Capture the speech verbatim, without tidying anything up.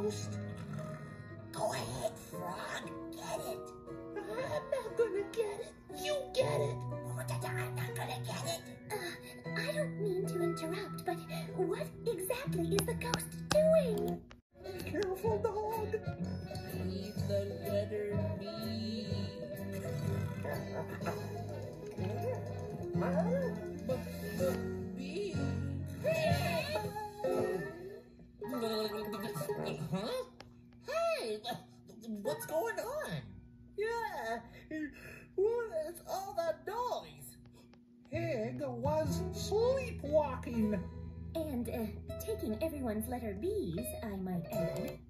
ghost? Go ahead, Frog. Get it. I'm not gonna get it. You get it. I'm not gonna get it. Uh, I don't mean to interrupt, but what exactly is the ghost doing? Careful, dog. Read the letter B. B. Huh? Hey, what's going on? Yeah, what's all that noise? Hig was sleepwalking. And uh, taking everyone's letter B's, I might add.